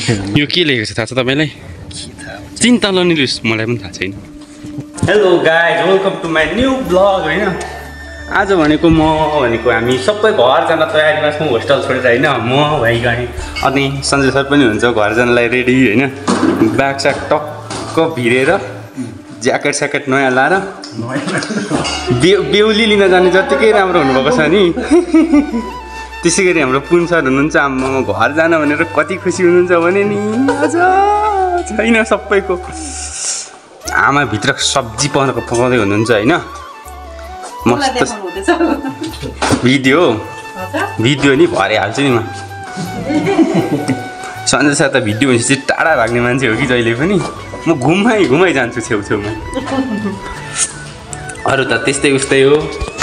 यो के लेखेको छ थाहा छ तपाईलाई? चिन्ता नलिनुहोस्, मलाई पनि थाहा छैन। Hello guys, welcome to my new blog हैन। आज भनेको हामी सबै घर जान तयारीमा छौँ, होस्टल छोडेर हैन। म भाइ गएँ, अनि सञ्जय सर पनि हुन्छ घर जानलाई रेडी हैन। ब्याग स्याग टक्क भिरेर ज्याकेट स्याकेट नयाँ लाएर बेहुली लिन जाने जत्तिकै राम्रो हुनुभएको छ नि। त्यसै गरी हाम्रो पुन सर हुनुहुन्छ, आम्मामा घर जान भनेर कति खुसी हुनुहुन्छ भने नि। आज छैन सबैको आमा भित्र सब्जी पकाउँदै हुनुहुन्छ हैन। मस्त भिडियो नि भरे हाल्छु नि म। सञ्जय सर त भिडियो भनेपछि टाढा भाग्ने मान्छे हो कि जहिले पनि। म घुमाइ जान्छु छेउछेउमा। अरू त त्यस्तै उस्तै हो।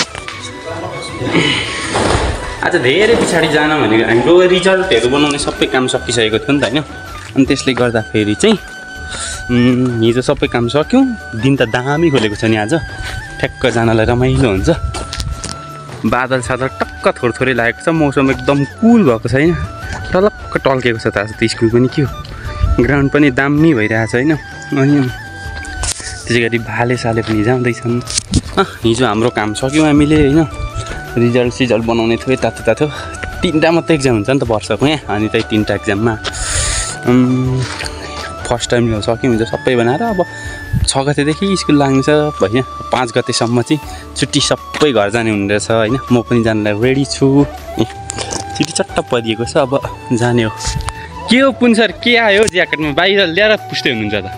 आज धेरै पछाडि जान भनेको हाम्रो रिजल्टहरू बनाउने सबै काम सकिसकेको थियो नि त हैन। अनि त्यसले गर्दाखेरि चाहिँ हिजो सबै काम सक्यौँ। दिन त दामी खोलेको छ नि आज, ठ्याक्क जानलाई रमाइलो हुन्छ। बादल सादल टक्क थोरै लागेको छ, मौसम एकदम कुल भएको छ हैन। टलक्क टल्केको छ त आज त स्कुल पनि के हो, ग्राउन्ड पनि दामी भइरहेको छ हैन। अनि त्यसै गरी भाले साले पनि जाँदैछन्। हिजो हाम्रो काम सक्यौँ हामीले हैन। रिजल्ट बनाउने थियो तातो 3टा मात्रै एक्जाम हुन्छ नि त वर्षको यहाँ। अनि त्यही 3टा एक्जाममा फर्स्ट टाइम सक्यौँ हिजो सबै बनाएर। अब 6 गतेदेखि स्कुल लाग्नेछ होइन। 5 गतेसम्म चाहिँ छुट्टी सबै घर जाने हुने रहेछ होइन। म पनि जानलाई रेडी छु। छुट्टी चट्ट परिएको छ, अब जाने हो। के हो पुन सर, के आयो ज्याकेटमा? बाहिर ल्याएर पुस्दै हुनुहुन्छ त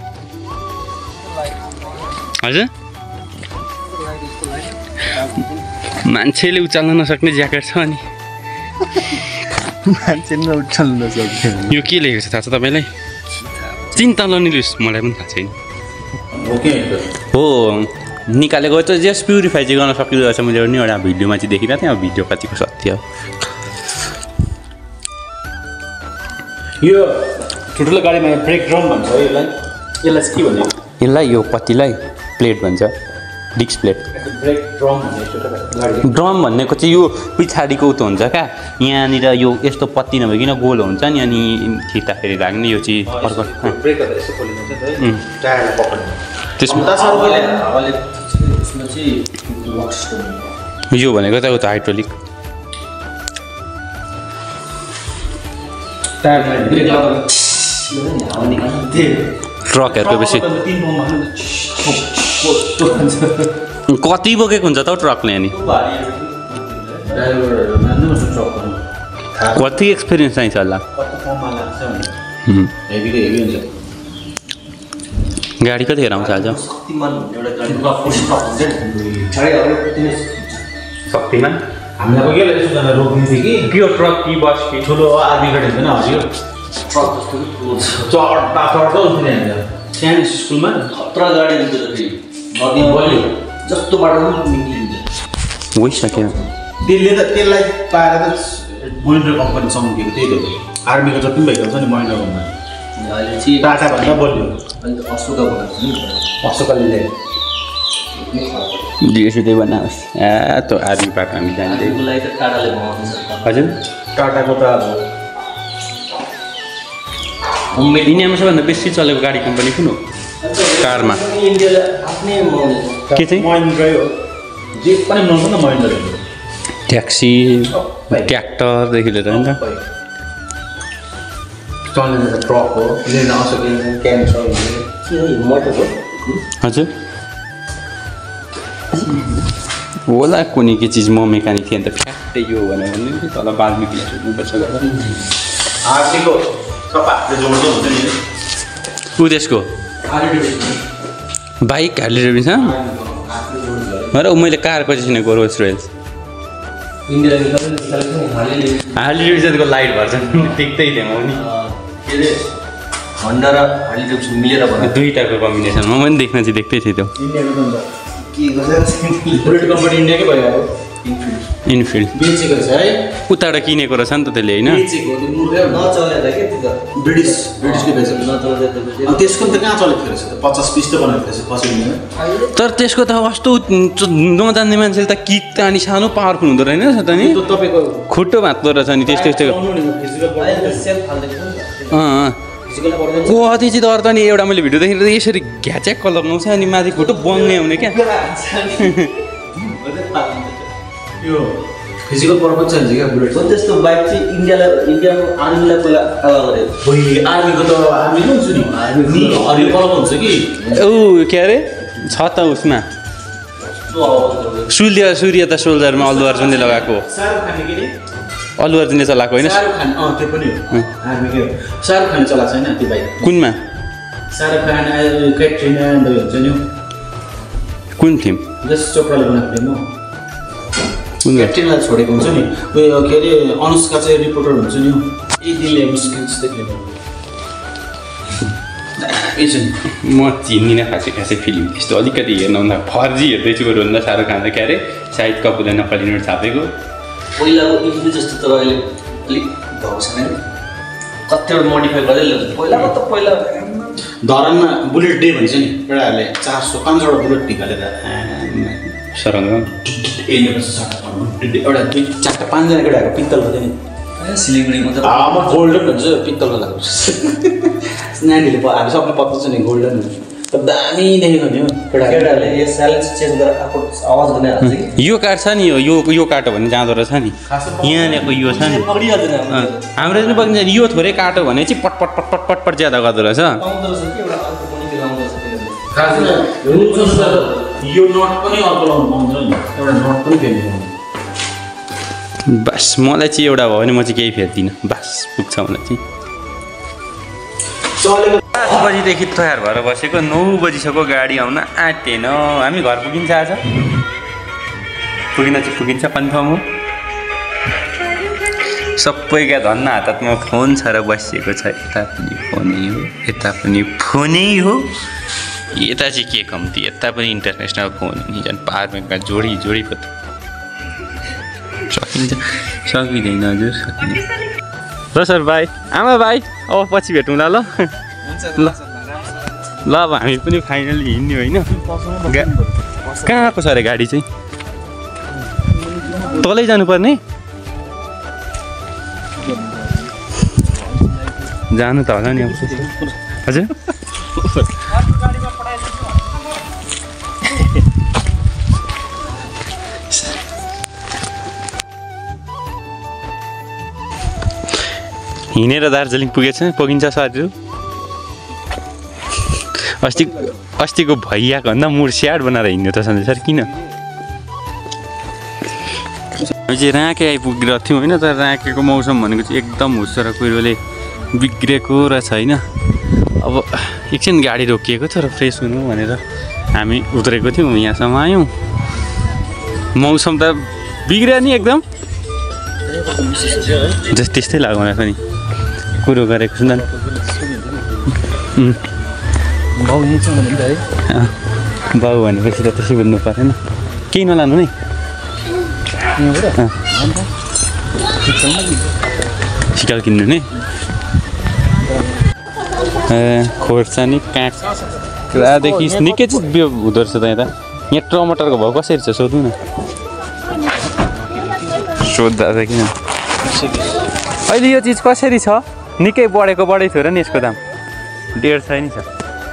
हजुर? मान्छेले उचाल्न नसक्ने ज्याकेट छ नि। मान्छेले उचाल्न नसक्ने। यो के लेखेको छ थाहा छ तपाईँलाई? चिन्ता नलिनुहोस्, मलाई पनि थाहा छैन। हो निकालेको त जस्ट प्युरिफाई चाहिँ गर्न सकिँदो रहेछ। मैले पनि एउटा भिडियोमा चाहिँ देखिरहेको थिएँ। अब भिडियो कतिको सत्य हो यो ठुल्ठुलो गाडीमा ब्रेक ड्रम भन्छ यसलाई चाहिँ के भन्ने? यसलाई यो पत्तीलाई प्लेट भन्छ, डिस्क प्लेट। ब्रेक ड्रम भन्ने ड्रम भनेको चाहिँ यो पछाडिको उतो हुन्छ क्या, यहाँनिर यो यस्तो पत्ती नभइकन गोल हुन्छ नि। अनि खिच्दाखेरि लाग्ने यो चाहिँ अर्को यो भनेको त उता हाइड्रोलिक। ट्रकहरूको बेसी कति बोकेको हुन्छ त ट्रकले? अनि कति एक्सपिरियन्स चाहिन्छ होला? गाडी कतिखेर आउँछ आज? शक्तिमान हामीलाई रोक्ने थियो कि के हो ट्रक कि बस कि? ठुलो आर्मी गाडी हुन्छ नि हजुर, ट्रक जस्तो चढ्दो हुँदैन हामीलाई। सानो स्कुलमा खतरा गाडी हुन्छ फेरि जस्तो बाटो निक्लिन्छ। भइसक्यो त्यसलाई पाएर त महिन्द्रा कम्पनीसँग दिएको। त्यही त आर्मीको जति पनि भएको छ नि महिन्द्रा कम्पनी। अहिले चाहिँ टाटाभन्दा बलियो। अहिले त अशोकाले दिएसुदै बनाओस्। त्यो आर्मी पाएको हामी जान्दै हजुर। टाटाको त अब इन्डियामा सबभन्दा बेसी चलेको गाडी कम्पनी कुन हो कारमा? के चाहिँ महिन्द्रै हो। जे पनि बनाउँछ न महिन्द्रै। ट्याक्सी ट्र्याक्टरदेखि लिएर होइन चल्ने त ट्रक हो। लिन असकिने क्यान्सर मोटर हो हजुर। होला कुनै के चिज म मेकानिक थिएँ नि त फ्याक्टै यो भनेर भने तल बाल्मिकी सोध्नुपर्छ। आरसीको सबै जोड्दै हुन्छ नि। ऊ त्यसको बाइक हार्ली डेभिडसन र मैले कारको चाहिँ चिनेको रोल्स रोयल्स। हार्ली डेभिडसनको लाइट भर्छ देख्दै थिएँ म नि। होन्डा र हार्ली डेभिडसन मिलेर बनाएको दुईटाको कम्बिनेसन म पनि देख्न चाहिँ देख्दै थिएँ त्यो। बुलेट कम्पनी इन्डियाकै भयो। इनफिल्ड बेचेको छ है, उताबाट किनेको रहेछ नि त त्यसले होइन। ब्रिटिसले बेचेको त्यसको त कहाँ चलेको रहेछ त 50 पिस त बनाएको रहेछ कसैले। तर त्यसको त कस्तो नजान्ने मान्छेले त किक त अनि सानो पावरफुल हुँदो रहेन त नि। खुट्टो भाँच्दो रहेछ नि त्यस्तो कति चाहिँ डर त नि एउटा मैले भिडियो देखेर यसरी घ्याच्याक लगाउँछ अनि माथि फोटो बङ्ने हुने क्या यो फिजिकल पर्पज चाहिँ क्या बुलेट त्यस्तो बाइक चाहिँ इन्डियाको आर्मीलाई पहिला अलाउ गरे आर्मीको त आर्मी हुन्छ नि हरियो कलर हुन्छ कि के अरे छ त उसमा सूर्य त सोल्जरमा अल्लु अर्जुनले लगाएको अल्लु अर्जुनले चलाएको होइन शाहरुख खान त्यो पनि हो आर्मीकै हो शाहरुख खान चलाएको छैन त्यो बाइक कुनमा शाहरुख खान क्याट्रिना हुन्छ नि कुन फिल्म जस चोपडाले बनाएको फिल्म हो क्याप्टेनलाई छोडेको हुन्छ नि उयो के अरे अनुष्का चाहिँ रिपोर्टर हुन्छ नि यी दिनले मुस्किल म चिन्दिनँ खासै फिल्म त्यस्तो अलिकति हेर्नु फर्जी हेर्दैछु भन्दा शाहरुख खान क्या अरे साहिद कपुरलाई नक्कली नोट छापेको पहिलाको इन्डिया जस्तो तर अहिले अलिक भएको छैन कतिवटा मोडिफाई गर्दै ल्याउँछ पहिलाको त पहिला धरानमा बुलेट डे भन्छ नि केटाहरूले 400-500 बुलेट ढिकालेर सरङ्ग एउटा 4-5जना केटाहरूको पित्तलको थियो नि सिलिगुडीमा त गोल्डन भन्छ पित्तलको लाग्छ नानीहरूले हामी सबले पत्ता छ नि गोल्डन दामी देखेको नि हो केटाहरूले यो साइलेन्स चेन्ज गरेर आवाज गर्ने हाल्छ कि यो काठ छ नि यो काटो भने जाँदो रहेछ नि यहाँनिरको यो छ नि हाम्रो पनि बग्ने यो थोरै काटो भने चाहिँ पटपट पटपट पटपट ज्यादा गर्दो रहेछ यो नट पनि अर्को लाउनु पाउँछ नि एउटा नट पनि फेर्नु बस मलाई चाहिँ एउटा भयो भने म चाहिँ केही फेर्दिनँ बस पुग्छ मलाई चाहिँ 5 बजीदेखि तयार भएर बसेको 9 बजीसम्म गाडी आउन आँटेन हामी घर पुगिन्छ आज पुगिन्छ कन्फर्म हो सबैका धन्न हातमा फोन छ र बसिएको छ यता पनि फोनै हो यता चाहिँ के कम्ती यता पनि इन्टरनेसनल फोन नि झन् पावरब्याङ्कमा जोडी पो सकिँदैन हजुर सकिँदैन ल सर भाइ आमा भाइ अब पछि भेटौँला ल ल अब हामी पनि फाइनली हिँड्ने होइन कहाँ आएको छ अरे गाडी चाहिँ तलै जानुपर्ने जानु त होला नि अब हजुर हिँडेर दार्जिलिङ पुगिन्छ सरहरू अस्तिको भैयाको भन्दा मुड स्याड बनाएर हिँड्नु त सन्जय सर किन हामी चाहिँ राँके आइपुगिरहेको थियौँ होइन तर राँकेको मौसम भनेको चाहिँ एकदम हुस्छ र कोही बेला बिग्रेको रहेछ होइन अब एकछिन गाडी रोकिएको थियो र फ्रेस हुनु भनेर हामी उत्रेको थियौँ यहाँसम्म आयौँ मौसम त बिग्रियो नि एकदम त्यस्तै लाग्यो मलाई पनि कुरो गरेको सुन्दा बाउ भनेपछि त त्यसै बुझ्नु परेन केही नलानु नि सिकाल किन्नु नि खोर्सानी काँक्रादेखि निकै चाहिँ बिउ हुँदो रहेछ त यहाँ टमाटरको भाउ कसरी छ सोध्नु न सोद्धा त किन अहिले यो चिज कसरी छ निकै बढेको थियो र नि यसको दाम 150 नि छ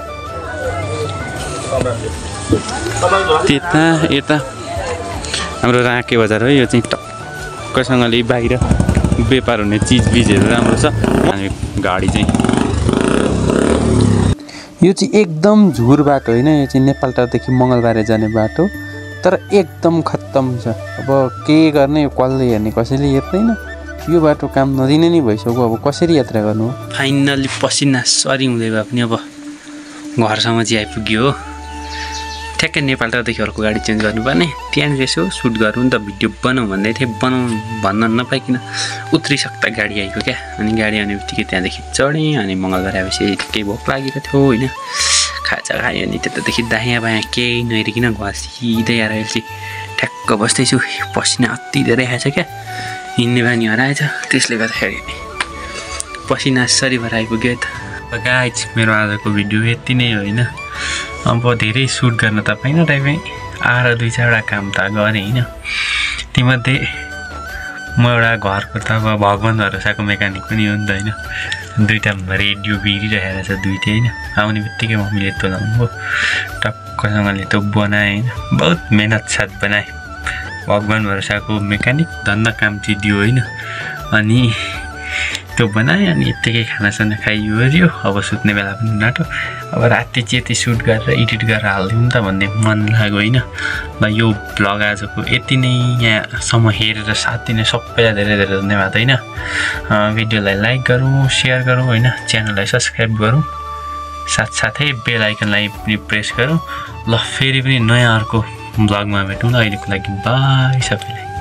त्यता यता हाम्रो राँके बजार हो यो चाहिँ टक्कसँगले बाहिर व्यापार हुने चिजबिजहरू राम्रो छ अनि गाडी चाहिँ यो चाहिँ एकदम झुर बाटो होइन यो चाहिँ नेपालटारदेखि मङ्गलबारे जाने बाटो तर एकदम खत्तम छ अब के गर्ने यो कसले हेर्ने कसैले हेर्दैन यो बाटो काम नदिने नै भइसक्यो अब कसरी यात्रा गर्नु हो फाइनली पसिना सरी हुँदै भए पनि अब घरसम्म चाहिँ आइपुग्यो हो ठ्याक्कै नेपालटारदेखि अर्को गाडी चेन्ज गर्नुपर्ने त्यहाँनिर यसो सुट गरौँ त भिडियो बनाऊँ भन्दै थिएँ भन्न नपाइकन उत्रिसक्दा गाडी आएको क्या अनि गाडी आउने बित्तिकै त्यहाँदेखि चढेँ अनि मङ्गलबार आएपछि केही भोक लागेको थियो होइन खाजा खायो अनि त्यतादेखि दायाँ बायाँ केही नहेरिकन घसिँदै आएर अहिले चाहिँ ठ्याक्क बस्दैछु पसिना अति धेरै आएछ क्या हिँड्ने बानी हराएछ त्यसले गर्दाखेरि पसिना सरी भएर आइपुग्यो त गाइज मेरो आजको भिडियो यति नै होइन अब धेरै सुट गर्न त पाइनँ टाइपै आएर 2-4वटा काम त गरेँ होइन तीमध्ये म एउटा घरको त अब भगवान् भरोसाको मेकानिक पनि हो नि त होइन दुईटा रेडियो बिग्रिरहेको छ दुईटै होइन आउने बित्तिकै मम्मीले तोलाउनु टक्कसँगले त्यो बनाएँ होइन बहुत मेहनत साथ बनाएँ भगवान् भरोसाको मेकानिक धन्दा काम चाहिँ दियो होइन अनि त्यो बनाएँ अनि यत्तिकै खानासाना खाइयो अब सुत्ने बेला पनि नाटो अब राति चाहिँ यति सुट गरेर एडिट गरेर हालिदिउँ त भन्ने मन लाग्यो होइन ल यो भ्लग आजको यति नै यहाँसम्म हेरेर साथ दिने सबैलाई धेरै धेरै धन्यवाद होइन भिडियोलाई लाइक गरौँ सेयर गरौँ होइन च्यानललाई सब्सक्राइब गरौँ साथसाथै बेल आइकनलाई पनि प्रेस गरौँ ल फेरि पनि नयाँ अर्को भ्लगमा भेटौँ ल अहिलेको लागि बाई सबैलाई